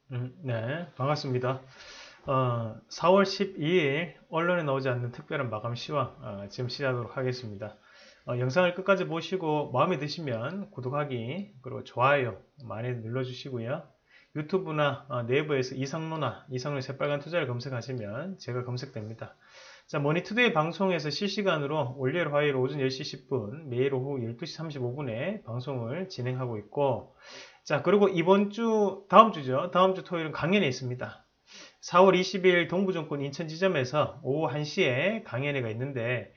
네, 반갑습니다. 4월 12일 언론에 나오지 않는 특별한 마감 시황 지금 시작하도록 하겠습니다. 영상을 끝까지 보시고 마음에 드시면 구독하기 그리고 좋아요 많이 눌러주시고요. 유튜브나 네이버에서 이상로의 새빨간 투자를 검색하시면 제가 검색됩니다. 자, 머니투데이 방송에서 실시간으로 월요일, 화요일 오전 10시 10분, 매일 오후 12시 35분에 방송을 진행하고 있고, 자, 그리고 다음 주죠. 다음 주 토요일은 강연회 있습니다. 4월 20일 동부증권 인천 지점에서 오후 1시에 강연회가 있는데,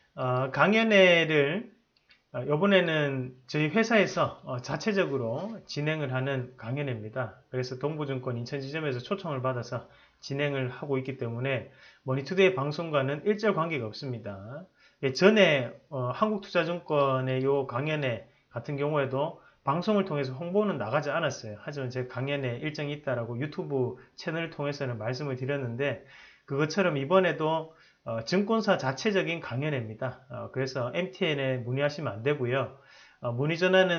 강연회를 이번에는 저희 회사에서 자체적으로 진행을 하는 강연회입니다. 그래서 동부증권 인천 지점에서 초청을 받아서 진행을 하고 있기 때문에 머니투데이 방송과는 일절 관계가 없습니다. 예, 전에 한국투자증권의 요 강연회 같은 경우에도 방송을 통해서 홍보는 나가지 않았어요. 하지만 제 강연회 일정이 있다라고 유튜브 채널을 통해서는 말씀을 드렸는데 그것처럼 이번에도 증권사 자체적인 강연회입니다. 그래서 MTN에 문의하시면 안 되고요. 문의 전화는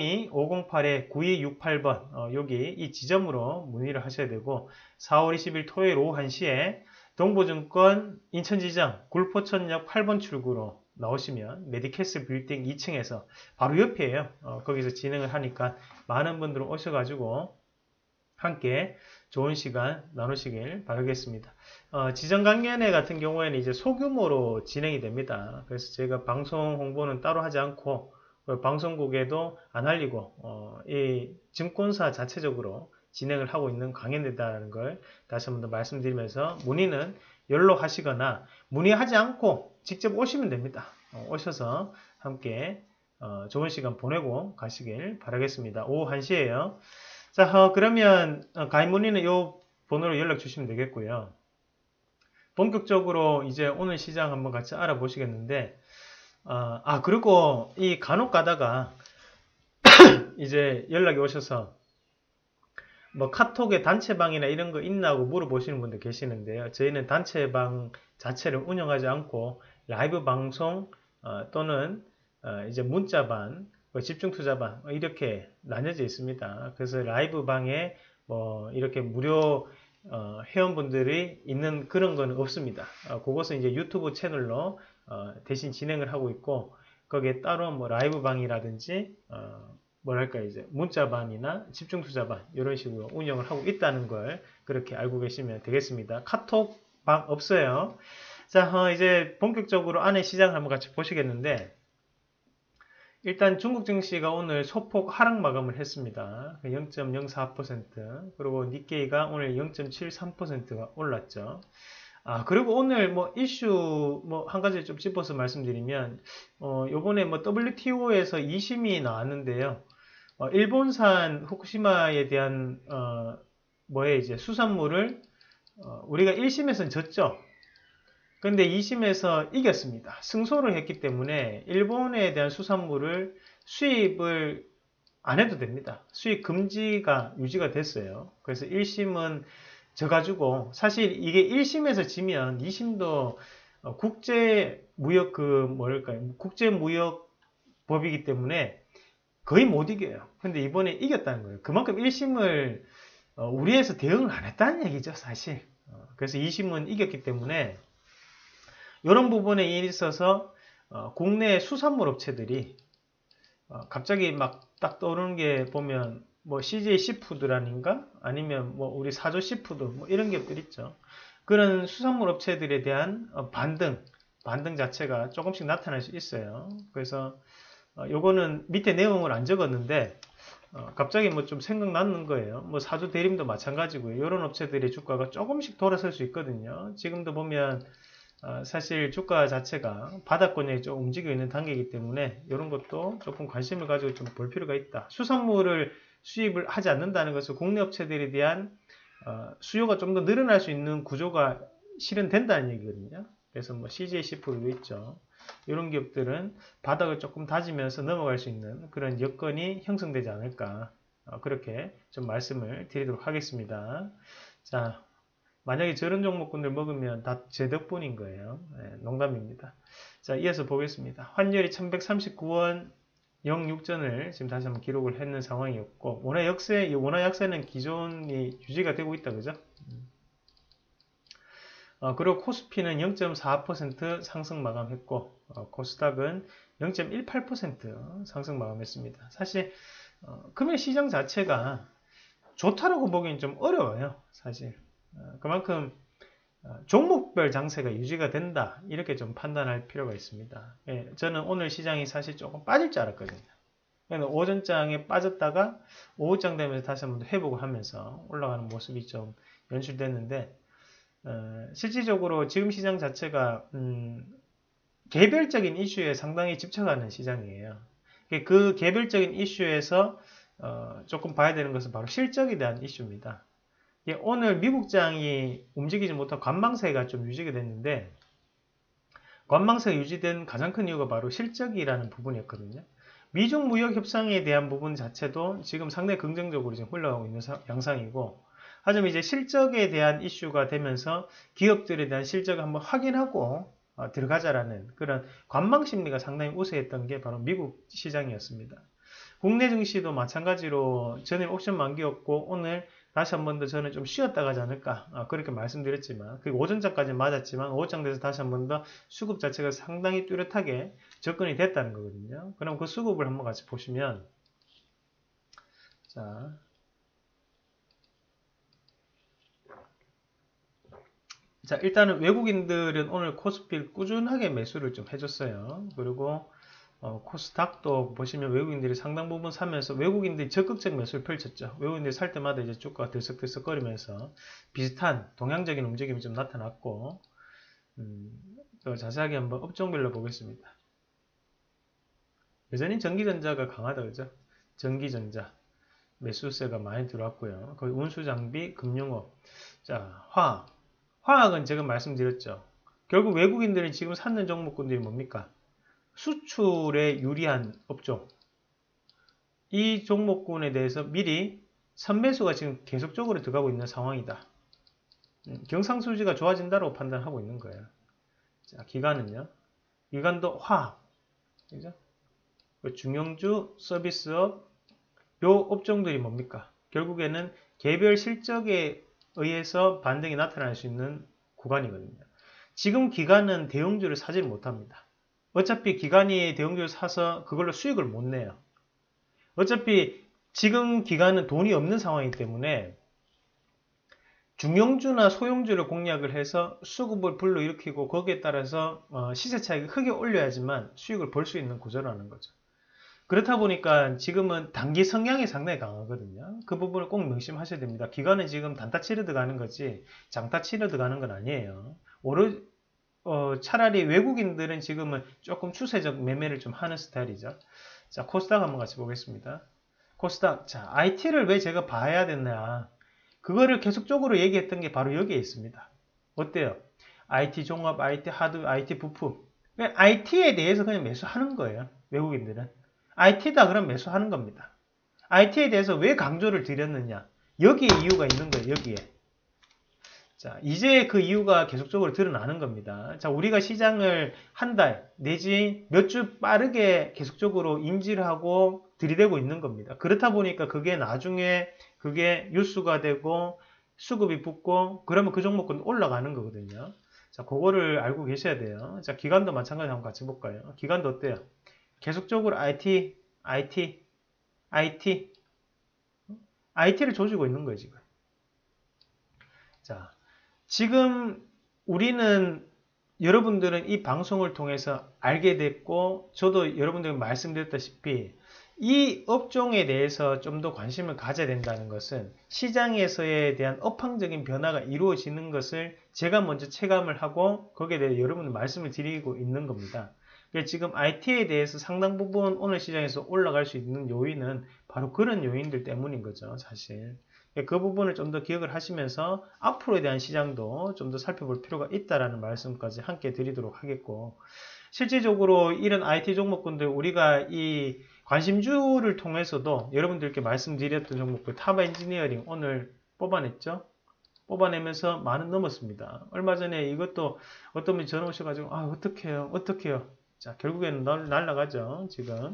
032-508-9268번 여기 이 지점으로 문의를 하셔야 되고 4월 20일 토요일 오후 1시에 동부증권 인천지점 굴포천역 8번 출구로 나오시면 메디캐슬 빌딩 2층에서 바로 옆이에요. 거기서 진행을 하니까 많은 분들 오셔가지고 함께 좋은 시간 나누시길 바라겠습니다. 지정 강연회 같은 경우에는 이제 소규모로 진행이 됩니다. 그래서 제가 방송 홍보는 따로 하지 않고 방송국에도 안 알리고 이 증권사 자체적으로 진행을 하고 있는 강연회다라는 걸 다시 한번 더 말씀드리면서 문의는 연락하시거나 문의하지 않고 직접 오시면 됩니다. 오셔서 함께 좋은 시간 보내고 가시길 바라겠습니다. 오후 1시에요. 자, 그러면 가입 문의는 이 번호로 연락 주시면 되겠고요. 본격적으로 이제 오늘 시장 한번 같이 알아보시겠는데, 그리고 이 간혹 가다가 이제 연락이 오셔서 뭐 카톡에 단체방이나 이런 거 있나고 물어보시는 분들 계시는데요. 저희는 단체방 자체를 운영하지 않고 라이브 방송 또는 이제 문자반, 집중투자반 이렇게 나뉘어져 있습니다. 그래서 라이브 방에 뭐 이렇게 무료 회원분들이 있는 그런 건 없습니다. 그것은 이제 유튜브 채널로 대신 진행을 하고 있고 거기에 따로 뭐 라이브 방이라든지 뭐랄까 이제 문자반이나 집중투자반 이런 식으로 운영을 하고 있다는 걸 그렇게 알고 계시면 되겠습니다. 카톡 방 없어요. 자, 이제 본격적으로 안에 시장을 한번 같이 보시겠는데 일단 중국 증시가 오늘 소폭 하락 마감을 했습니다. 0.04% 그리고 니케이가 오늘 0.73%가 올랐죠. 그리고 오늘 뭐 이슈 뭐 한 가지 좀 짚어서 말씀드리면 요번에 뭐 WTO에서 2심이 나왔는데요. 일본산 후쿠시마에 대한 뭐에 이제 수산물을 우리가 1심에서는 졌죠. 근데 2심에서 이겼습니다. 승소를 했기 때문에 일본에 대한 수산물을 수입을 안 해도 됩니다. 수입 금지가 유지가 됐어요. 그래서 1심은 져가지고 사실 이게 1심에서 지면 2심도 국제무역 뭐랄까요? 국제무역법이기 때문에 거의 못 이겨요. 근데 이번에 이겼다는 거예요. 그만큼 1심을 우리에서 대응을 안 했다는 얘기죠, 사실. 그래서 2심은 이겼기 때문에 이런 부분에 있어서 국내 수산물 업체들이 갑자기 막 딱 떠오르는 게 보면 뭐 CJ 시푸드라든가 아니면 뭐 우리 사조 시푸드 뭐 이런 기업들 있죠. 그런 수산물 업체들에 대한 반등 자체가 조금씩 나타날 수 있어요. 그래서 요거는 밑에 내용을 안 적었는데 갑자기 뭐 좀 생각나는 거예요. 뭐 사주 대림도 마찬가지고요. 이런 업체들의 주가가 조금씩 돌아설 수 있거든요. 지금도 보면 사실 주가 자체가 바닥권역이 좀 움직이고 있는 단계이기 때문에 이런 것도 조금 관심을 가지고 좀 볼 필요가 있다. 수산물을 수입을 하지 않는다는 것은 국내 업체들에 대한 수요가 좀 더 늘어날 수 있는 구조가 실현된다는 얘기거든요. 그래서 뭐 CJ 시푸드도 있죠. 이런 기업들은 바닥을 조금 다지면서 넘어갈 수 있는 그런 여건이 형성되지 않을까 그렇게 좀 말씀을 드리도록 하겠습니다. 자, 만약에 저런 종목군들 먹으면 다 제 덕분인 거예요. 농담입니다. 자, 이어서 보겠습니다. 환율이 1139원 0육전을 지금 다시 한번 기록을 했는 상황이었고, 원화 역세, 이 원화 약세는 기존이 유지가 되고 있다, 그죠? 그리고 코스피는 0.4% 상승 마감했고, 코스닥은 0.18% 상승 마감했습니다. 사실 금융 시장 자체가 좋다라고 보기엔 좀 어려워요, 사실. 그만큼 종목별 장세가 유지가 된다, 이렇게 좀 판단할 필요가 있습니다. 예, 저는 오늘 시장이 사실 조금 빠질 줄 알았거든요. 오전장에 빠졌다가 오후장 되면서 다시 한번 회복을 하면서 올라가는 모습이 좀 연출됐는데, 실질적으로 지금 시장 자체가 개별적인 이슈에 상당히 집착하는 시장이에요. 그 개별적인 이슈에서 조금 봐야 되는 것은 바로 실적에 대한 이슈입니다. 오늘 미국장이 움직이지 못한 관망세가 좀 유지가 됐는데, 관망세가 유지된 가장 큰 이유가 바로 실적이라는 부분이었거든요. 미중 무역 협상에 대한 부분 자체도 지금 상당히 긍정적으로 지금 흘러가고 있는 양상이고, 하지만 이제 실적에 대한 이슈가 되면서 기업들에 대한 실적을 한번 확인하고 들어가자라는 그런 관망 심리가 상당히 우세했던 게 바로 미국 시장이었습니다. 국내 증시도 마찬가지로 전일 옵션 만기였고, 오늘 다시 한 번 더 저는 좀 쉬었다 가지 않을까, 그렇게 말씀드렸지만, 그 오전장까지 맞았지만 오후장 돼서 다시 한 번 더 수급 자체가 상당히 뚜렷하게 접근이 됐다는 거거든요. 그럼 그 수급을 한번 같이 보시면, 자, 일단은 외국인들은 오늘 코스피를 꾸준하게 매수를 좀 해줬어요. 그리고 코스닥도 보시면 외국인들이 상당 부분 사면서 외국인들이 적극적 매수를 펼쳤죠. 외국인들이 살 때마다 이제 주가가 들썩들썩거리면서 비슷한 동향적인 움직임이 좀 나타났고, 또 자세하게 한번 업종별로 보겠습니다. 여전히 전기전자가 강하다, 그죠? 전기전자 매수세가 많이 들어왔고요. 거기 운수장비, 금융업, 자, 화학은 제가 말씀드렸죠. 결국 외국인들이 지금 찾는 종목군들이 뭡니까? 수출에 유리한 업종. 이 종목군에 대해서 미리 선매수가 지금 계속적으로 들어가고 있는 상황이다. 경상수지가 좋아진다고 판단하고 있는 거예요. 자, 기관은요. 기관도 화학, 그죠? 중형주, 서비스업, 요 업종들이 뭡니까? 결국에는 개별 실적에 의해서 반등이 나타날 수 있는 구간이거든요. 지금 기관은 대형주를 사지 못합니다. 어차피 기관이 대형주를 사서 그걸로 수익을 못 내요. 어차피 지금 기관은 돈이 없는 상황이기 때문에 중형주나 소형주를 공략을 해서 수급을 불러일으키고 거기에 따라서 시세 차익을 크게 올려야지만 수익을 벌 수 있는 구조라는 거죠. 그렇다 보니까 지금은 단기 성향이 상당히 강하거든요. 그 부분을 꼭 명심하셔야 됩니다. 기관은 지금 단타 치러 들어가는 거지 장타 치러 들어가는 건 아니에요. 차라리 외국인들은 지금은 조금 추세적 매매를 좀 하는 스타일이죠. 자, 코스닥 한번 같이 보겠습니다. 코스닥, 자, IT를 왜 제가 봐야 됐냐. 그거를 계속적으로 얘기했던 게 바로 여기에 있습니다. 어때요? IT 종합, IT 하드, IT 부품. IT에 대해서 그냥 매수하는 거예요. 외국인들은. IT다 그럼 매수하는 겁니다. IT에 대해서 왜 강조를 드렸느냐. 여기에 이유가 있는 거예요. 여기에. 자, 이제 그 이유가 계속적으로 드러나는 겁니다. 자, 우리가 시장을 한 달 내지 몇 주 빠르게 계속적으로 인지를 하고 들이대고 있는 겁니다. 그렇다 보니까 그게 나중에 그게 뉴스가 되고 수급이 붙고 그러면 그 종목은 올라가는 거거든요. 자, 그거를 알고 계셔야 돼요. 자, 기관도 마찬가지로 한번 같이 볼까요? 기관도 어때요? 계속적으로 IT를 조지고 있는 거예요, 지금. 자, 지금 우리는 여러분들은 이 방송을 통해서 알게 됐고 저도 여러분들에게 말씀드렸다시피 이 업종에 대해서 좀 더 관심을 가져야 된다는 것은 시장에서에 대한 업황적인 변화가 이루어지는 것을 제가 먼저 체감을 하고 거기에 대해 여러분들 말씀을 드리고 있는 겁니다. 지금 IT에 대해서 상당 부분 오늘 시장에서 올라갈 수 있는 요인은 바로 그런 요인들 때문인 거죠, 사실. 그 부분을 좀 더 기억을 하시면서 앞으로에 대한 시장도 좀 더 살펴볼 필요가 있다라는 말씀까지 함께 드리도록 하겠고, 실질적으로 이런 IT 종목군들 우리가 이 관심주를 통해서도 여러분들께 말씀드렸던 종목들 타바 엔지니어링 오늘 뽑아냈죠? 뽑아내면서 만원 넘었습니다. 얼마 전에 이것도 어떤 분이 전화 오셔가지고 어떡해요? 자, 결국에는 날라가죠, 지금.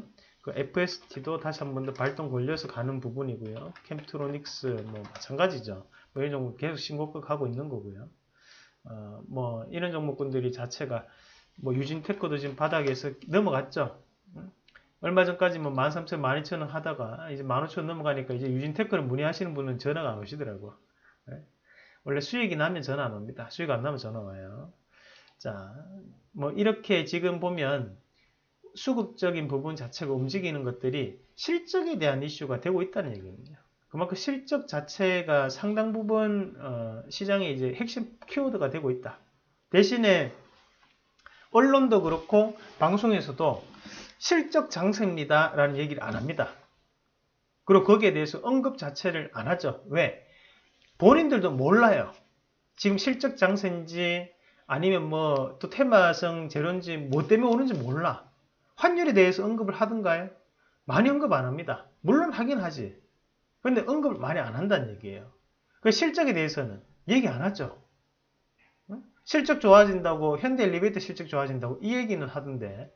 그 FST도 다시 한 번 더 발동 걸려서 가는 부분이고요. 캠트로닉스 뭐 마찬가지죠. 뭐 이런 종목 계속 신고가 가고 있는 거고요. 뭐 이런 종목군들이 자체가 뭐 유진테크도 지금 바닥에서 넘어갔죠. 얼마 전까지 뭐 13,000, 12,000원 하다가 이제 15,000원 넘어가니까 이제 유진테크를 문의하시는 분은 전화가 안 오시더라고. 원래 수익이 나면 전화 안 옵니다. 수익 안 나면 전화 와요. 자, 뭐 이렇게 지금 보면 수급적인 부분 자체가 움직이는 것들이 실적에 대한 이슈가 되고 있다는 얘기거든요. 그만큼 실적 자체가 상당 부분 시장의 이제 핵심 키워드가 되고 있다. 대신에 언론도 그렇고 방송에서도 실적 장세입니다 라는 얘기를 안 합니다. 그리고 거기에 대해서 언급 자체를 안 하죠. 왜? 본인들도 몰라요. 지금 실적 장세인지 아니면 뭐 또 테마성 재료인지 뭐 때문에 오는지 몰라. 환율에 대해서 언급을 하던가요? 많이 언급 안 합니다. 물론 하긴 하지. 근데 언급을 많이 안 한다는 얘기예요. 그 실적에 대해서는 얘기 안 하죠. 실적 좋아진다고, 현대 엘리베이터 실적 좋아진다고 이 얘기는 하던데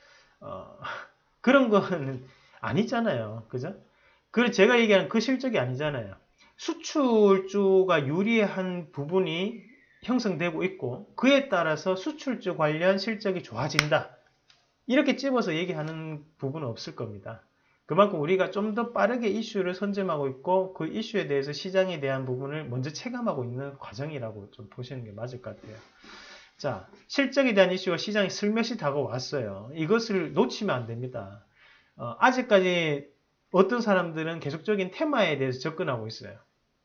그런 거는 아니잖아요. 그죠? 그리고 제가 얘기하는 그 실적이 아니잖아요. 수출주가 유리한 부분이 형성되고 있고 그에 따라서 수출주 관련 실적이 좋아진다. 이렇게 찝어서 얘기하는 부분은 없을 겁니다. 그만큼 우리가 좀 더 빠르게 이슈를 선점하고 있고 그 이슈에 대해서 시장에 대한 부분을 먼저 체감하고 있는 과정이라고 좀 보시는 게 맞을 것 같아요. 자, 실적에 대한 이슈가 시장에 슬며시 다가왔어요. 이것을 놓치면 안 됩니다. 아직까지 어떤 사람들은 계속적인 테마에 대해서 접근하고 있어요.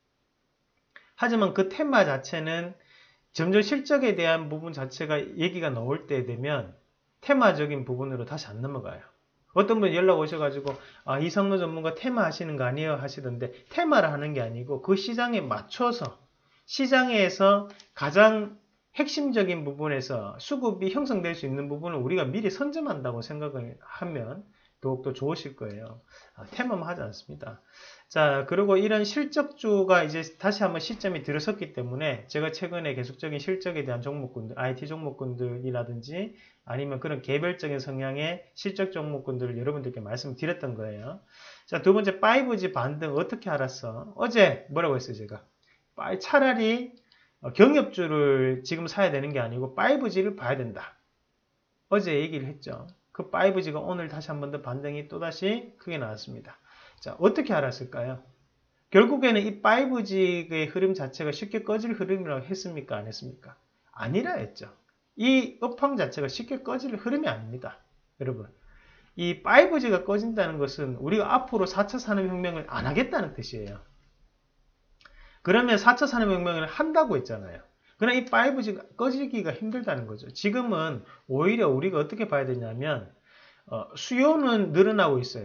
하지만 그 테마 자체는 점점 실적에 대한 부분 자체가 얘기가 나올 때 되면 테마적인 부분으로 다시 안 넘어가요. 어떤 분이 연락 오셔가지고 이상로 전문가 테마 하시는 거 아니에요 하시던데 테마를 하는 게 아니고 그 시장에 맞춰서 시장에서 가장 핵심적인 부분에서 수급이 형성될 수 있는 부분을 우리가 미리 선점한다고 생각을 하면 더욱더 좋으실 거예요. 테마만 하지 않습니다. 자, 그리고 이런 실적주가 이제 다시 한번 시점이 들어섰기 때문에 제가 최근에 계속적인 실적에 대한 종목군들, IT 종목군들이라든지 아니면 그런 개별적인 성향의 실적 종목군들을 여러분들께 말씀드렸던 거예요. 자, 두 번째 5G 반등 어떻게 알았어? 어제 뭐라고 했어요, 제가? 차라리 경협주를 지금 사야 되는 게 아니고 5G를 봐야 된다. 어제 얘기를 했죠. 그 5G가 오늘 다시 한 번 더 반등이 또다시 크게 나왔습니다. 자, 어떻게 알았을까요? 결국에는 이 5G의 흐름 자체가 쉽게 꺼질 흐름이라고 했습니까? 안 했습니까? 아니라 했죠. 이 업황 자체가 쉽게 꺼질 흐름이 아닙니다. 여러분, 이 5G가 꺼진다는 것은 우리가 앞으로 4차 산업혁명을 안 하겠다는 뜻이에요. 그러면 4차 산업혁명을 한다고 했잖아요. 그러나 이 5G가 꺼지기가 힘들다는 거죠. 지금은 오히려 우리가 어떻게 봐야 되냐면 수요는 늘어나고 있어요.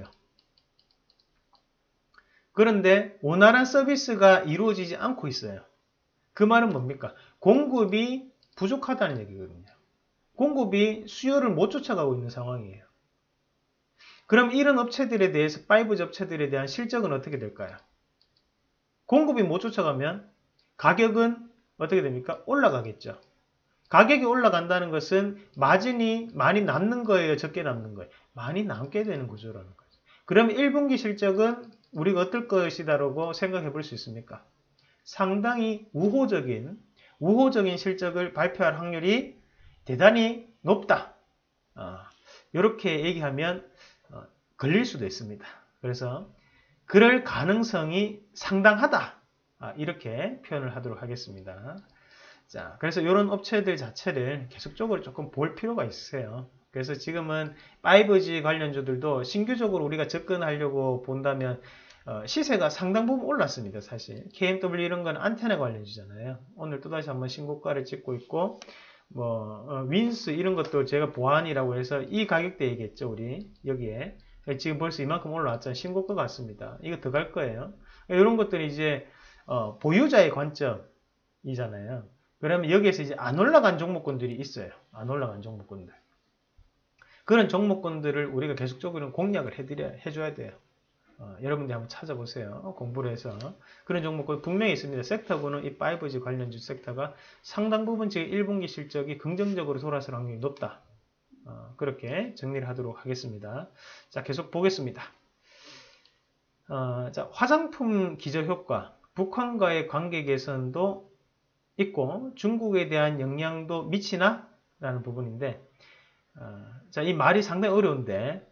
그런데 원활한 서비스가 이루어지지 않고 있어요. 그 말은 뭡니까? 공급이 부족하다는 얘기거든요. 공급이 수요를 못 쫓아가고 있는 상황이에요. 그럼 이런 업체들에 대해서 5G 업체들에 대한 실적은 어떻게 될까요? 공급이 못 쫓아가면 가격은 어떻게 됩니까? 올라가겠죠. 가격이 올라간다는 것은 마진이 많이 남는 거예요? 적게 남는 거예요? 많이 남게 되는 구조라는 거죠. 그럼 1분기 실적은 우리가 어떨 것이다라고 생각해 볼 수 있습니까? 상당히 우호적인 실적을 발표할 확률이 대단히 높다. 이렇게 얘기하면 걸릴 수도 있습니다. 그래서 그럴 가능성이 상당하다. 이렇게 표현을 하도록 하겠습니다. 자, 그래서 이런 업체들 자체를 계속적으로 조금 볼 필요가 있어요. 그래서 지금은 5G 관련주들도 신규적으로 우리가 접근하려고 본다면 시세가 상당 부분 올랐습니다. 사실 KMW 이런 건 안테나 관련주잖아요. 오늘 또다시 한번 신고가를 찍고 있고 윈스 이런 것도 제가 보안이라고 해서 이 가격대 얘기했죠. 우리 여기에 지금 벌써 이만큼 올라왔잖아요. 신고가 같습니다. 이거 더 갈 거예요. 이런 것들이 이제 보유자의 관점이잖아요. 그러면 여기에서 이제 안 올라간 종목군들이 있어요. 안 올라간 종목군들. 그런 종목군들을 우리가 계속적으로 공략을 해줘야 돼요. 여러분들이 한번 찾아보세요. 공부를 해서. 그런 종목군 분명히 있습니다. 섹터군은 이 5G 관련주 섹터가 상당 부분 지금 1분기 실적이 긍정적으로 돌아설 확률이 높다. 그렇게 정리를 하도록 하겠습니다. 자, 계속 보겠습니다. 자, 화장품 기저효과, 북한과의 관계 개선도 있고 중국에 대한 영향도 미치나? 라는 부분인데 자, 이 말이 상당히 어려운데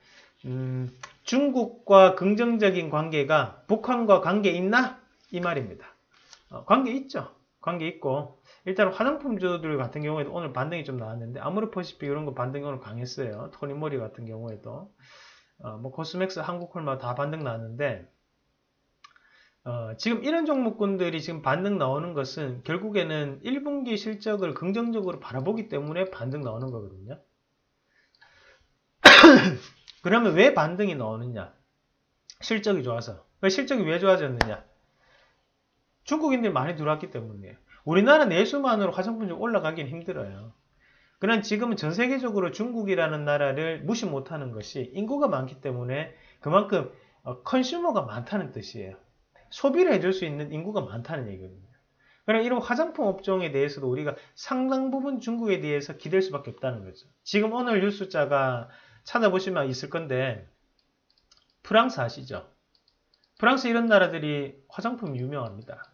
중국과 긍정적인 관계가 북한과 관계 있나? 이 말입니다. 관계 있죠. 관계 있고 일단 화장품주들 같은 경우에도 오늘 반등이 좀 나왔는데 아모르퍼시픽 이런 거 반등이 오늘 강했어요. 토니모리 같은 경우에도 뭐 코스맥스, 한국콜마 다 반등 나왔는데 지금 이런 종목군들이 지금 반등 나오는 것은 결국에는 1분기 실적을 긍정적으로 바라보기 때문에 반등 나오는 거거든요. 그러면 왜 반등이 나오느냐? 실적이 좋아서. 실적이 왜 좋아졌느냐? 중국인들이 많이 들어왔기 때문이에요. 우리나라 내수만으로 화장품 좀 올라가긴 힘들어요. 그러나 지금은 전 세계적으로 중국이라는 나라를 무시 못하는 것이 인구가 많기 때문에 그만큼 컨슈머가 많다는 뜻이에요. 소비를 해줄 수 있는 인구가 많다는 얘기거든요. 그럼 이런 화장품 업종에 대해서도 우리가 상당 부분 중국에 대해서 기댈 수밖에 없다는 거죠. 지금 오늘 뉴스자가 찾아보시면 있을 건데 프랑스 아시죠? 프랑스 이런 나라들이 화장품이 유명합니다.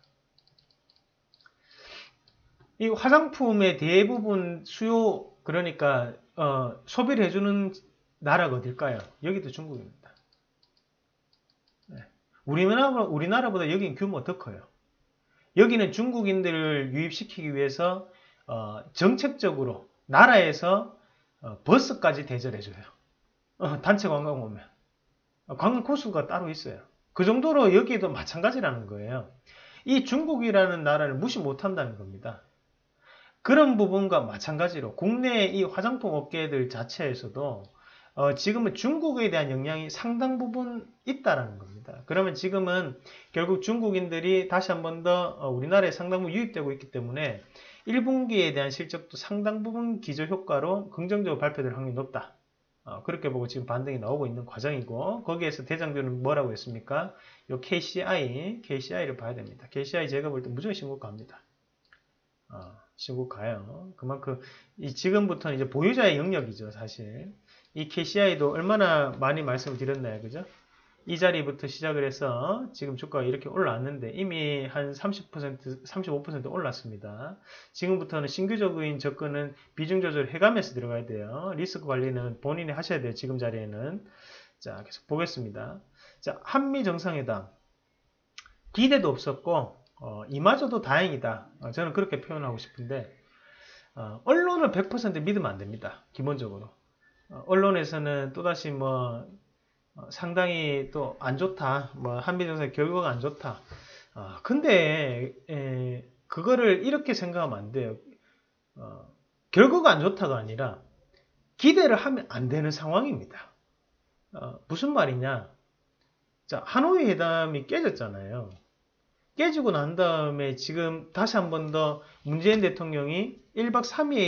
이 화장품의 대부분 수요 그러니까 소비를 해주는 나라가 어딜까요? 여기도 중국입니다. 네. 우리나라보다 여기는 규모가 더 커요. 여기는 중국인들을 유입시키기 위해서 정책적으로 나라에서 버스까지 대절해줘요. 단체 관광 오면. 관광 코스가 따로 있어요. 그 정도로 여기도 마찬가지라는 거예요. 이 중국이라는 나라를 무시 못한다는 겁니다. 그런 부분과 마찬가지로 국내 이 화장품 업계들 자체에서도 지금은 중국에 대한 영향이 상당 부분 있다라는 겁니다. 그러면 지금은 결국 중국인들이 다시 한 번 더 우리나라에 상당 부분 유입되고 있기 때문에 1분기에 대한 실적도 상당 부분 기저효과로 긍정적으로 발표될 확률이 높다. 그렇게 보고 지금 반등이 나오고 있는 과정이고 거기에서 대장주는 뭐라고 했습니까? 요 KCI를 봐야 됩니다. KCI 제가 볼 때 무조건 신고 갑니다. 신고 가요. 그만큼 지금부터는 이제 보유자의 영역이죠, 사실. 이 KCI도 얼마나 많이 말씀을 드렸나요, 그죠? 이 자리부터 시작을 해서 지금 주가가 이렇게 올라왔는데 이미 한 30%, 35% 올랐습니다. 지금부터는 신규적인 접근은 비중 조절 해가면서 들어가야 돼요. 리스크 관리는 본인이 하셔야 돼요, 지금 자리에는. 자, 계속 보겠습니다. 자, 한미 정상회담. 기대도 없었고, 이마저도 다행이다. 저는 그렇게 표현하고 싶은데, 언론을 100% 믿으면 안 됩니다. 기본적으로. 언론에서는 또다시 상당히 또 안 좋다. 한미정상의 결과가 안 좋다. 근데, 그거를 이렇게 생각하면 안 돼요. 결과가 안 좋다가 아니라, 기대를 하면 안 되는 상황입니다. 무슨 말이냐. 자, 하노이 회담이 깨졌잖아요. 깨지고 난 다음에 지금 다시 한 번 더 문재인 대통령이 1박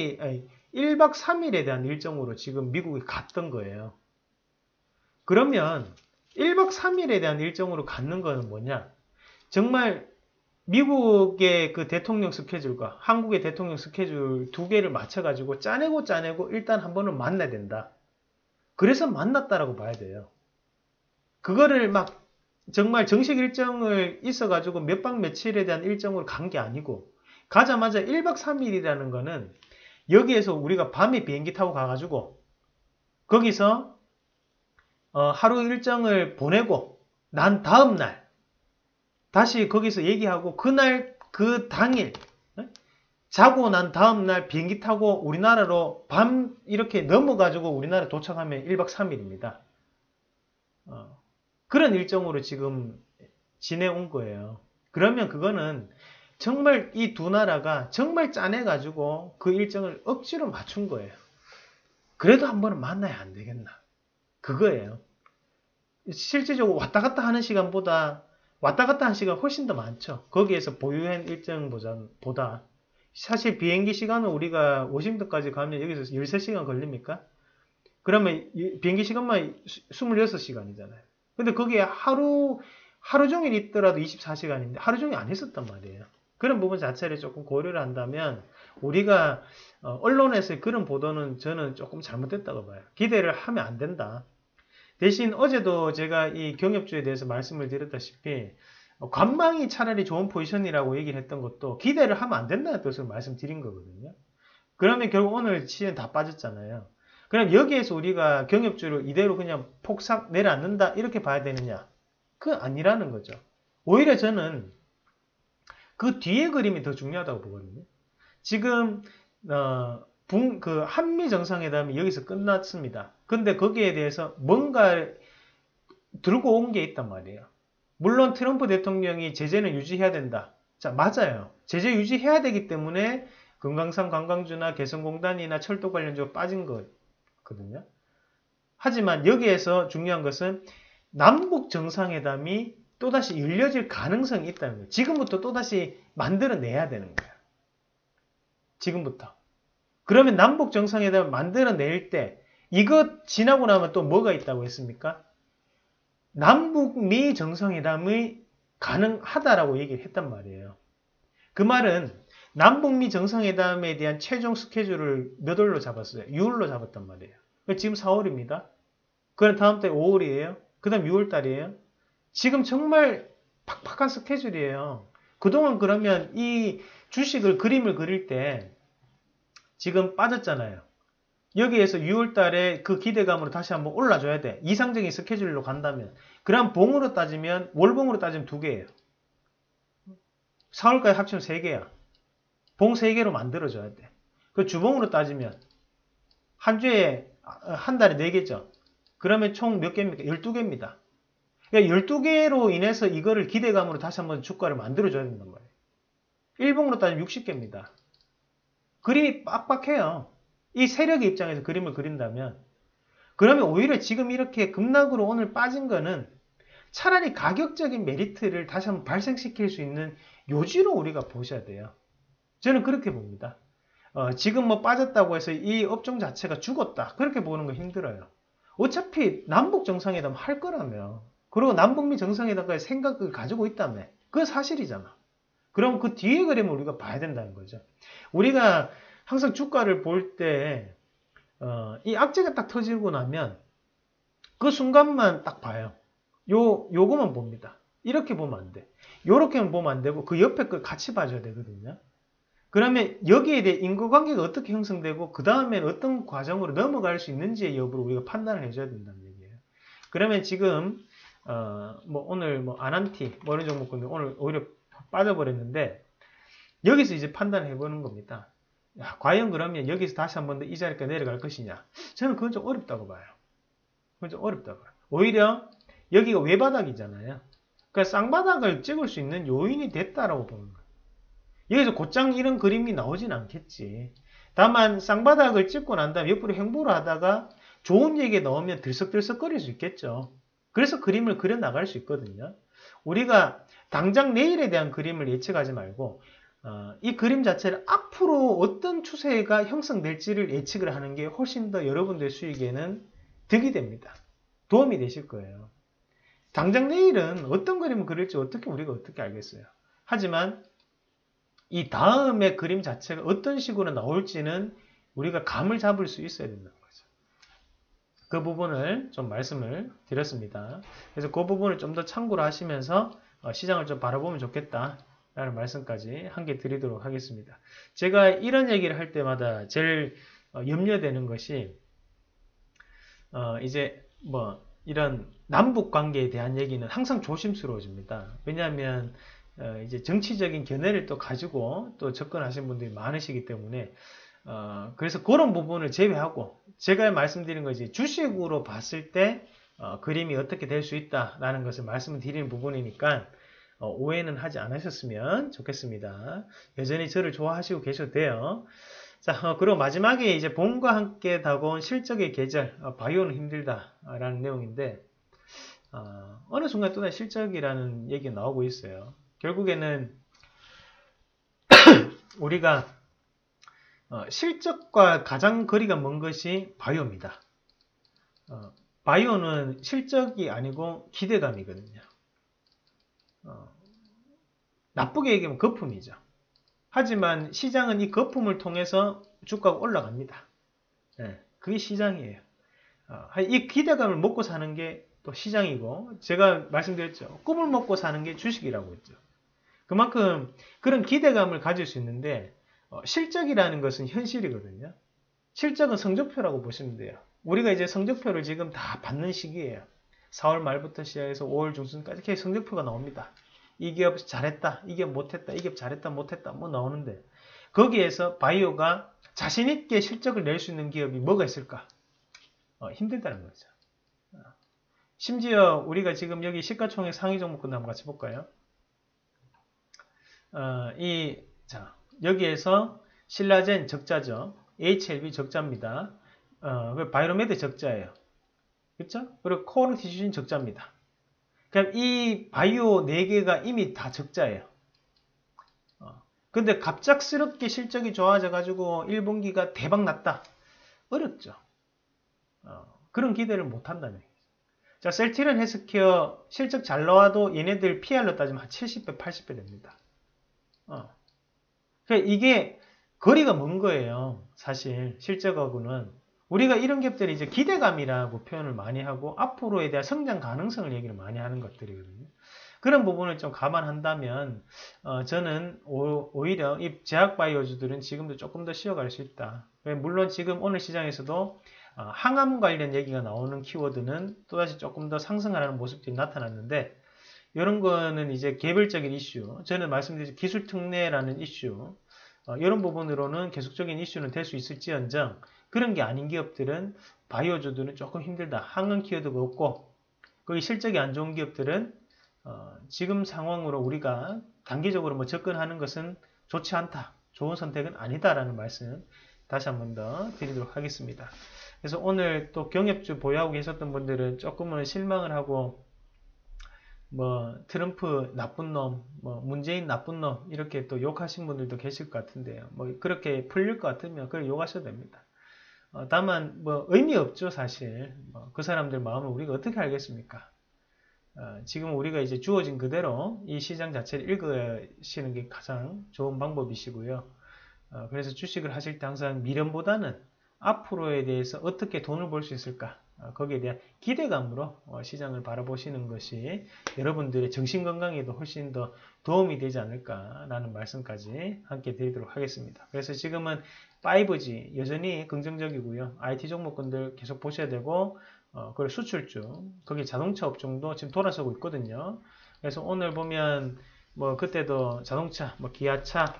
3일에 대한 일정으로 지금 미국에 갔던 거예요. 그러면 1박 3일에 대한 일정으로 갖는 거는 뭐냐? 정말 미국의 그 대통령 스케줄과 한국의 대통령 스케줄 두 개를 맞춰가지고 짜내고 일단 한 번은 만나야 된다. 그래서 만났다라고 봐야 돼요. 그거를 막 정말 정식 일정을 있어가지고 몇 박 며칠에 대한 일정으로 간 게 아니고 가자마자 1박 3일이라는 거는 여기에서 우리가 밤에 비행기 타고 가가지고 거기서 하루 일정을 보내고 난 다음날 다시 거기서 얘기하고 그날 그 당일 자고 난 다음날 비행기 타고 우리나라로 밤 이렇게 넘어가지고 우리나라 도착하면 1박 3일입니다. 그런 일정으로 지금 지내온 거예요. 그러면 그거는 정말 이 두 나라가 정말 짜내가지고 그 일정을 억지로 맞춘 거예요. 그래도 한 번은 만나야 안 되겠나. 그거예요. 실질적으로 왔다 갔다 하는 시간보다 왔다 갔다 하는 시간 훨씬 더 많죠. 거기에서 보유한 일정보다 사실 비행기 시간은 우리가 워싱턴까지 가면 여기서 13시간 걸립니까? 그러면 비행기 시간만 26시간이잖아요. 근데 거기에 하루 종일 있더라도 24시간인데 하루 종일 안 있었단 말이에요. 그런 부분 자체를 조금 고려를 한다면 우리가 언론에서의 그런 보도는 저는 조금 잘못됐다고 봐요. 기대를 하면 안 된다. 대신 어제도 제가 이 경협주에 대해서 말씀을 드렸다시피 관망이 차라리 좋은 포지션이라고 얘기를 했던 것도 기대를 하면 안 된다는 뜻으로 말씀드린 거거든요. 그러면 결국 오늘 시는 다 빠졌잖아요. 그럼 여기에서 우리가 경협주를 이대로 그냥 폭삭 내려앉는다 이렇게 봐야 되느냐? 그건 아니라는 거죠. 오히려 저는 그 뒤에 그림이 더 중요하다고 보거든요. 지금 그 한미 정상회담이 여기서 끝났습니다. 근데 거기에 대해서 뭔가 들고 온 게 있단 말이에요. 물론 트럼프 대통령이 제재는 유지해야 된다. 자, 맞아요. 제재 유지해야 되기 때문에 금강산 관광주나 개성공단이나 철도 관련주가 빠진 거거든요. 하지만 여기에서 중요한 것은 남북 정상회담이 또다시 열려질 가능성이 있다는 거예요. 지금부터 또다시 만들어내야 되는 거예요. 지금부터. 그러면 남북 정상회담을 만들어낼 때 이것 지나고 나면 또 뭐가 있다고 했습니까? 남북미 정상회담이 가능하다라고 얘기를 했단 말이에요. 그 말은 남북미 정상회담에 대한 최종 스케줄을 몇 월로 잡았어요? 6월로 잡았단 말이에요. 지금 4월입니다. 그럼 다음 달 5월이에요. 그 다음 6월달이에요. 지금 정말 팍팍한 스케줄이에요. 그동안 그러면 이 주식을 그림을 그릴 때 지금 빠졌잖아요. 여기에서 6월달에 그 기대감으로 다시 한번 올라줘야 돼. 이상적인 스케줄로 간다면. 그럼 봉으로 따지면 월봉으로 따지면 2개예요. 4월까지 합치면 3개야. 봉 3개로 만들어줘야 돼. 그 주봉으로 따지면 한 주에 한 달에 4개죠. 그러면 총 몇 개입니까? 12개입니다. 그러니까 12개로 인해서 이거를 기대감으로 다시 한번 주가를 만들어줘야 된단 말이에요. 일봉으로 따지면 60개입니다. 그림이 빡빡해요. 이 세력의 입장에서 그림을 그린다면 그러면 오히려 지금 이렇게 급락으로 오늘 빠진 거는 차라리 가격적인 메리트를 다시 한번 발생시킬 수 있는 요지로 우리가 보셔야 돼요. 저는 그렇게 봅니다. 지금 뭐 빠졌다고 해서 이 업종 자체가 죽었다. 그렇게 보는 거 힘들어요. 어차피 남북 정상회담 할 거라며. 그리고 남북미 정상회담까지 생각을 가지고 있다며. 그건 사실이잖아. 그럼 그 뒤에 그림을 우리가 봐야 된다는 거죠. 우리가 항상 주가를 볼 때, 이 악재가 딱 터지고 나면 그 순간만 딱 봐요. 요거만 봅니다. 이렇게 보면 안 돼. 요렇게만 보면 안 되고 그 옆에 걸 같이 봐줘야 되거든요. 그러면 여기에 대해 인과관계가 어떻게 형성되고 그 다음엔 어떤 과정으로 넘어갈 수 있는지의 여부를 우리가 판단을 해줘야 된다는 얘기예요. 그러면 지금 뭐 오늘 뭐 아난티 뭐 이런 종목군들 오늘 오히려 빠져버렸는데 여기서 이제 판단을 해보는 겁니다. 야, 과연 그러면 여기서 다시 한 번 더 이 자리까지 내려갈 것이냐? 저는 그건 좀 어렵다고 봐요. 그건 좀 어렵다고 봐요. 오히려 여기가 외바닥이잖아요. 그러니까 쌍바닥을 찍을 수 있는 요인이 됐다라고 보는 거예요. 여기서 곧장 이런 그림이 나오진 않겠지. 다만 쌍바닥을 찍고 난 다음에 옆으로 행보를 하다가 좋은 얘기가 나오면 들썩들썩거릴 수 있겠죠. 그래서 그림을 그려 나갈 수 있거든요. 우리가 당장 내일에 대한 그림을 예측하지 말고 이 그림 자체를 앞으로 어떤 추세가 형성될지를 예측을 하는 게 훨씬 더 여러분들 수익에는 득이 됩니다. 도움이 되실 거예요. 당장 내일은 어떤 그림을 그릴지 우리가 어떻게 알겠어요. 하지만 이 다음의 그림 자체가 어떤 식으로 나올지는 우리가 감을 잡을 수 있어야 된다는 거죠. 그 부분을 좀 말씀을 드렸습니다. 그래서 그 부분을 좀 더 참고를 하시면서 시장을 좀 바라보면 좋겠다 라는 말씀까지 한 개 드리도록 하겠습니다. 제가 이런 얘기를 할 때마다 제일 염려되는 것이 이제 뭐 이런 남북 관계에 대한 얘기는 항상 조심스러워집니다. 왜냐하면 이제 정치적인 견해를 또 가지고 또 접근하신 분들이 많으시기 때문에 그래서 그런 부분을 제외하고 제가 말씀드린 것이 주식으로 봤을 때 그림이 어떻게 될 수 있다라는 것을 말씀드리는 부분이니까 오해는 하지 않으셨으면 좋겠습니다. 여전히 저를 좋아하시고 계셔도 돼요. 자, 그리고 마지막에 이제 봄과 함께 다가온 실적의 계절, 바이오는 힘들다라는 내용인데 어느 순간 또다시 실적이라는 얘기가 나오고 있어요. 결국에는 우리가 실적과 가장 거리가 먼 것이 바이오입니다. 바이오는 실적이 아니고 기대감이거든요. 나쁘게 얘기하면 거품이죠. 하지만 시장은 이 거품을 통해서 주가가 올라갑니다. 예, 그게 시장이에요. 이 기대감을 먹고 사는 게 또 시장이고, 제가 말씀드렸죠. 꿈을 먹고 사는 게 주식이라고 했죠. 그만큼 그런 기대감을 가질 수 있는데, 실적이라는 것은 현실이거든요. 실적은 성적표라고 보시면 돼요. 우리가 이제 성적표를 지금 다 받는 시기예요. 4월 말부터 시작해서 5월 중순까지 이렇게 성적표가 나옵니다. 이 기업 잘했다, 이 기업 못했다, 이 기업 잘했다, 못했다, 뭐 나오는데, 거기에서 바이오가 자신있게 실적을 낼 수 있는 기업이 뭐가 있을까? 힘들다는 거죠. 심지어 우리가 지금 여기 시가총액 상위 종목군도 한번 같이 볼까요? 자, 여기에서 신라젠 적자죠. HLB 적자입니다. 바이로메드 적자예요. 그렇죠? 그리고 코어랑 티슈진 적자입니다. 그럼 이 바이오 4개가 이미 다 적자예요. 근데 갑작스럽게 실적이 좋아져가지고 1분기가 대박 났다. 어렵죠. 그런 기대를 못 한다는 얘기죠. 자, 셀티렌 헬스케어 실적 잘 나와도 얘네들 PR로 따지면 한 70배, 80배 됩니다. 그러니까 이게 거리가 먼 거예요. 사실 실적하고는. 우리가 이런 기업들이 이제 기대감이라고 표현을 많이 하고 앞으로에 대한 성장 가능성을 얘기를 많이 하는 것들이거든요. 그런 부분을 좀 감안한다면 저는 오히려 이 제약바이오주들은 지금도 조금 더 쉬어갈 수 있다. 물론 지금 오늘 시장에서도 항암 관련 얘기가 나오는 키워드는 또다시 조금 더 상승하는 모습들이 나타났는데 이런 거는 이제 개별적인 이슈, 저는 말씀드린 기술 특례라는 이슈, 이런 부분으로는 계속적인 이슈는 될 수 있을지언정 그런 게 아닌 기업들은 바이오주들은 조금 힘들다. 항암 키워드가 없고 거기 실적이 안 좋은 기업들은 지금 상황으로 우리가 단기적으로 뭐 접근하는 것은 좋지 않다. 좋은 선택은 아니다라는 말씀 다시 한 번 더 드리도록 하겠습니다. 그래서 오늘 또 경협주 보유하고 계셨던 분들은 조금은 실망을 하고 뭐 트럼프 나쁜 놈, 뭐 문재인 나쁜 놈 이렇게 또 욕하신 분들도 계실 것 같은데요. 뭐 그렇게 풀릴 것 같으면 그걸 욕하셔도 됩니다. 다만 뭐 의미 없죠 사실. 그 사람들 마음을 우리가 어떻게 알겠습니까? 지금 우리가 이제 주어진 그대로 이 시장 자체를 읽으시는 게 가장 좋은 방법이시고요. 그래서 주식을 하실 때 항상 미련보다는 앞으로에 대해서 어떻게 돈을 벌 수 있을까? 거기에 대한 기대감으로 시장을 바라보시는 것이 여러분들의 정신건강에도 훨씬 더 도움이 되지 않을까라는 말씀까지 함께 드리도록 하겠습니다. 그래서 지금은 5G 여전히 긍정적이고요. IT 종목군들 계속 보셔야 되고 그리고 수출주, 거기 자동차 업종도 지금 돌아서고 있거든요. 그래서 오늘 보면 뭐 그때도 자동차, 뭐 기아차,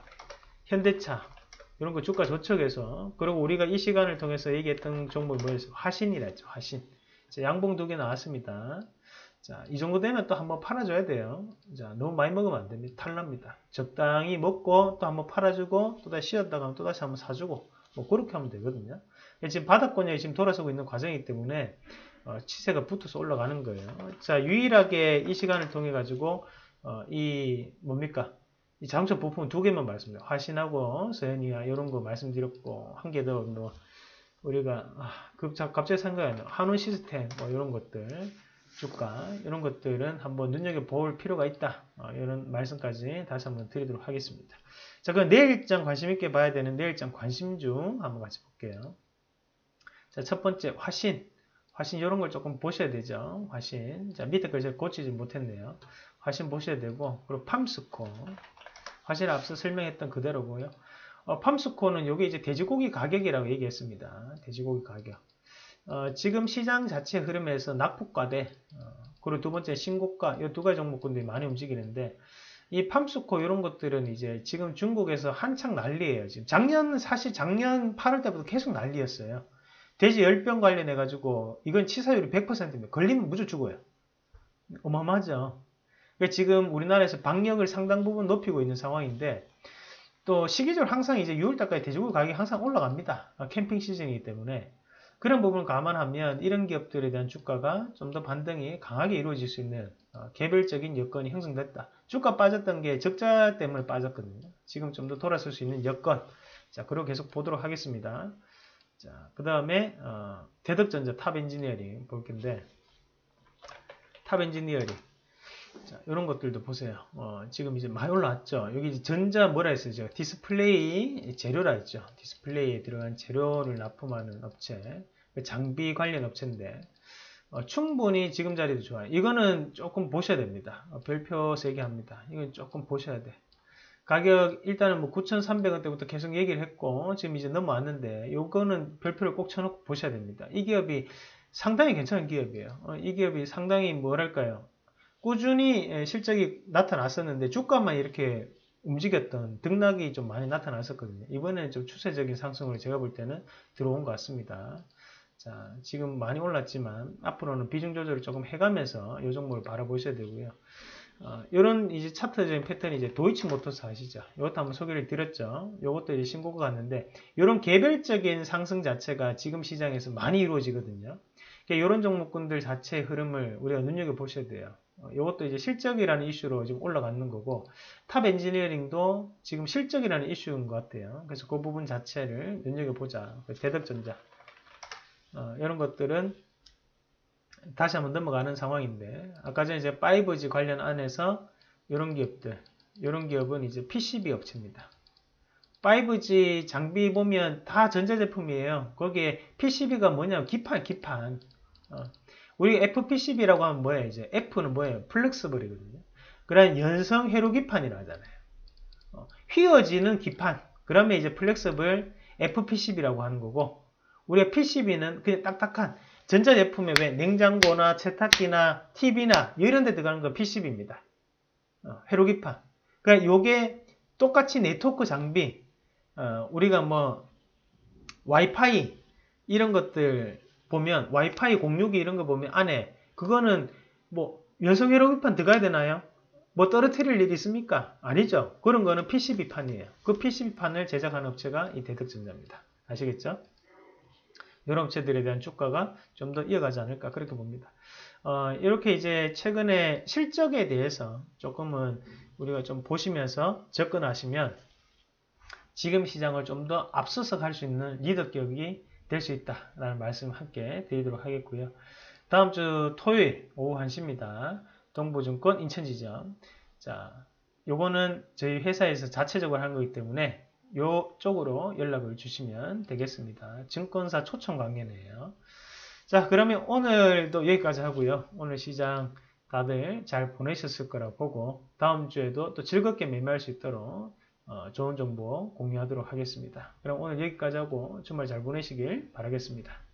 현대차 이런 거 주가 조척해서 그리고 우리가 이 시간을 통해서 얘기했던 종목이 뭐였어요? 화신이라 했죠. 화신. 자, 양봉 2개 나왔습니다. 자, 이 정도 되면 또 한번 팔아줘야 돼요. 자, 너무 많이 먹으면 안 됩니다. 탈납니다. 적당히 먹고 또 한번 팔아주고 또 다시 쉬었다가 또 다시 한번 사주고 뭐 그렇게 하면 되거든요. 지금 바닥권역이 지금 돌아서고 있는 과정이기 때문에 치세가 붙어서 올라가는 거예요. 자, 유일하게 이 시간을 통해 가지고 이 뭡니까? 이 자동차 부품 2개만 말씀드려요. 화신하고 서현이가 이런 거 말씀드렸고 한 개 더 뭐 우리가 갑자기 생각이 안 나요. 한원 시스템 뭐 이런 것들 주가 이런 것들은 한번 눈여겨볼 필요가 있다. 이런 말씀까지 다시 한번 드리도록 하겠습니다. 자, 그럼 내일장 관심 있게 봐야 되는 내일장 관심 중 한번 같이 볼게요. 자, 첫 번째 화신 이런 걸 조금 보셔야 되죠. 화신. 자, 밑에 걸 제가 고치지 못했네요. 화신 보셔야 되고 그리고 팜스코 화신 앞서 설명했던 그대로고요. 팜스코는 이게 이제 돼지고기 가격이라고 얘기했습니다. 돼지고기 가격. 지금 시장 자체 흐름에서 낙폭과대 그리고 두 번째 신고가 이 두 가지 종목군들이 많이 움직이는데 이 팜스코 이런 것들은 이제 지금 중국에서 한창 난리예요. 지금 사실 작년 8월 때부터 계속 난리였어요. 돼지 열병 관련해 가지고 이건 치사율이 100%입니다. 걸리면 무조건 죽어요. 어마어마하죠. 지금 우리나라에서 방역을 상당 부분 높이고 있는 상황인데 또 시기적으로 항상 이제 6월달까지 돼지고기 가격이 항상 올라갑니다. 캠핑 시즌이기 때문에 그런 부분을 감안하면 이런 기업들에 대한 주가가 좀 더 반등이 강하게 이루어질 수 있는 개별적인 여건이 형성됐다. 주가 빠졌던 게 적자 때문에 빠졌거든요. 지금 좀 더 돌아설 수 있는 여건. 자, 그리고 계속 보도록 하겠습니다. 자, 그 다음에 대덕전자 탑엔지니어링 볼 건데 탑엔지니어링 자, 이런 것들도 보세요. 지금 이제 많이 올라왔죠. 여기 이제 전자 뭐라 했어요? 제가 디스플레이 재료라 했죠. 디스플레이에 들어간 재료를 납품하는 업체, 장비 관련 업체인데 충분히 지금 자리도 좋아요. 이거는 조금 보셔야 됩니다. 별표 3개 합니다. 이건 조금 보셔야 돼. 가격 일단은 뭐 9,300원대부터 계속 얘기를 했고 지금 이제 넘어왔는데 요거는 별표를 꼭 쳐놓고 보셔야 됩니다. 이 기업이 상당히 괜찮은 기업이에요. 이 기업이 상당히 뭐랄까요? 꾸준히 실적이 나타났었는데 주가만 이렇게 움직였던 등락이 좀 많이 나타났었거든요. 이번에는 좀 추세적인 상승으로 제가 볼 때는 들어온 것 같습니다. 자, 지금 많이 올랐지만 앞으로는 비중 조절을 조금 해가면서 이 종목을 바라보셔야 되고요. 이런 이제 차트적인 패턴이 이제 도이치모터스 아시죠? 이것도 한번 소개를 드렸죠. 이것도 이제 신고가 갔는데 이런 개별적인 상승 자체가 지금 시장에서 많이 이루어지거든요. 그러니까 이런 종목군들 자체의 흐름을 우리가 눈여겨 보셔야 돼요. 이것도 이제 실적이라는 이슈로 지금 올라가는 거고 탑 엔지니어링도 지금 실적이라는 이슈인 것 같아요. 그래서 그 부분 자체를 눈여겨 보자. 대덕전자 이런 것들은 다시 한번 넘어가는 상황인데 아까 전에 이제 5G 관련 안에서 이런 기업들, 이런 기업은 이제 PCB 업체입니다. 5G 장비 보면 다 전자제품이에요. 거기에 PCB가 뭐냐면 기판. 우리 FPCB라고 하면 뭐예요? 이제 F는 뭐예요? 플렉서블이거든요. 그러면 연성 회로기판이라고 하잖아요. 휘어지는 기판. 그러면 이제 플렉서블 FPCB라고 하는 거고 우리가 PCB는 그냥 딱딱한 전자제품에 왜 냉장고나 세탁기나 TV나 이런 데 들어가는 건 PCB입니다. 회로기판. 그러니까 요게 똑같이 네트워크 장비, 우리가 뭐 와이파이 이런 것들 보면 와이파이 공유기 이런 거 보면 안에 그거는 뭐 연성 회로기판 들어가야 되나요? 뭐 떨어뜨릴 일이 있습니까? 아니죠. 그런 거는 PCB판이에요. 그 PCB판을 제작하는 업체가 이 대덕전자입니다. 아시겠죠? 이런 업체들에 대한 주가가 좀 더 이어가지 않을까 그렇게 봅니다. 이렇게 이제 최근에 실적에 대해서 조금은 우리가 좀 보시면서 접근하시면 지금 시장을 좀 더 앞서서 갈 수 있는 리더 기업이 될 수 있다라는 말씀 함께 드리도록 하겠고요. 다음 주 토요일 오후 1시입니다. 동부증권 인천지점. 자, 요거는 저희 회사에서 자체적으로 하는 거기 때문에 요쪽으로 연락을 주시면 되겠습니다. 증권사 초청 강연이에요. 자, 그러면 오늘도 여기까지 하고요. 오늘 시장 다들 잘 보내셨을 거라고 보고 다음 주에도 또 즐겁게 매매할 수 있도록 좋은 정보 공유하도록 하겠습니다. 그럼 오늘 여기까지 하고 주말 잘 보내시길 바라겠습니다.